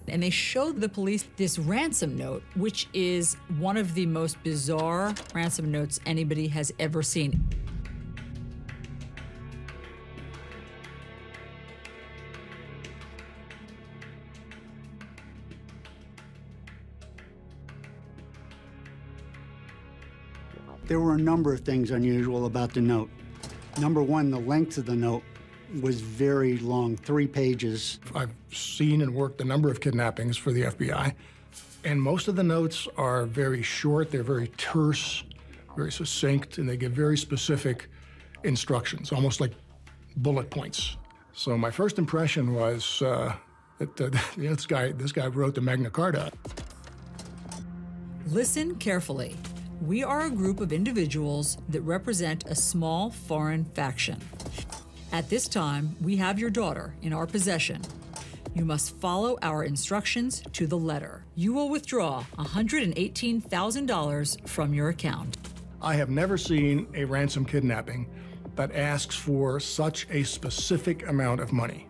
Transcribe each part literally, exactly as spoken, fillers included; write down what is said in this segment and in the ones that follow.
And they showed the police this ransom note, which is one of the most bizarre ransom notes anybody has ever seen. There were a number of things unusual about the note. Number one, the length of the note was very long, three pages. I've seen and worked a number of kidnappings for the F B I, and most of the notes are very short, they're very terse, very succinct, and they give very specific instructions, almost like bullet points. So my first impression was uh, that uh, you know, this guy, this guy wrote the Magna Carta. Listen carefully. We are a group of individuals that represent a small foreign faction. At this time, we have your daughter in our possession. You must follow our instructions to the letter. You will withdraw one hundred eighteen thousand dollars from your account. I have never seen a ransom kidnapping that asks for such a specific amount of money.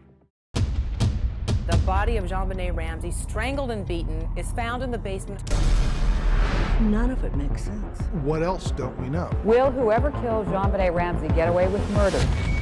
The body of JonBenet Ramsey, strangled and beaten, is found in the basement. None of it makes sense. What else don't we know? Will whoever killed JonBenet Ramsey get away with murder?